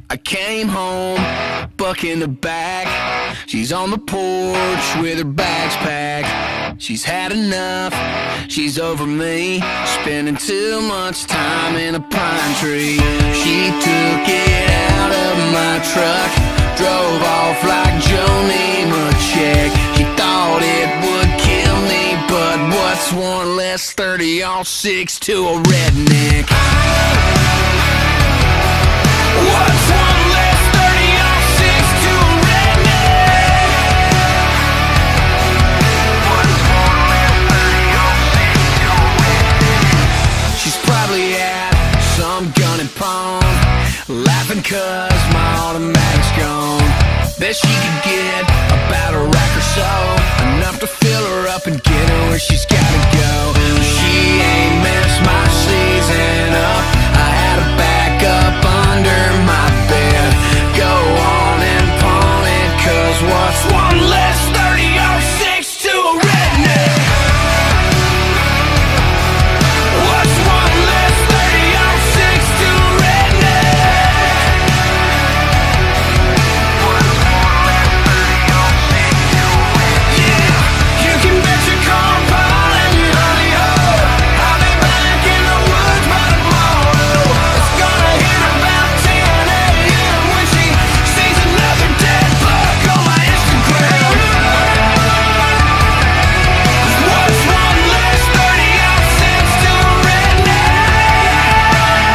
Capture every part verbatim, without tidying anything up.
I came home, buck in the back. She's on the porch with her bags packed. She's had enough, she's over me, spending too much time in a pine tree. She took it out of my truck, drove off like Joni Machek. She thought it would kill me, but what's one less thirty all six to a redneck? What's one less thirty all six to a redneck? What's one less thirty all six to a redneck? She's probably at some gun and pawn, laughing cause my automatic's gone. Bet she could get about a rack or so, enough to fill her up and get her where she's gotta go. She ain't messed my season up, I had her back up under my bed. Go on and pawn it, cause what's one less thirty or six to a redneck? What's one less thirty or six to a redneck? What's one less thirty or six to a redneck? Yeah, you can bet your corn pile and your honey ho, I'll be back in the woods by tomorrow. It's gonna hit about ten a m when she sees another dead buck on my Instagram. What's one less thirty or six to a redneck?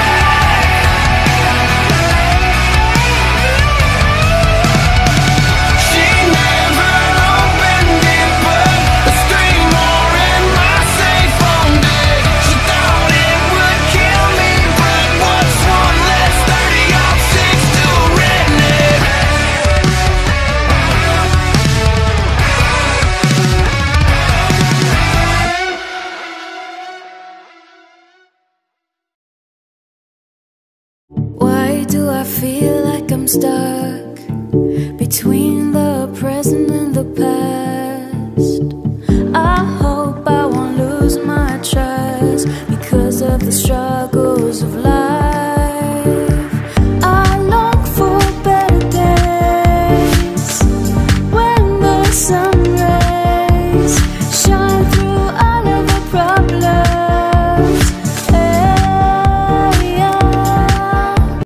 She never opened it, but the string more in my safe on deck. She thought it would kill me, but what's one less thirty or six to a redneck? Why do I feel like I'm stuck between the present and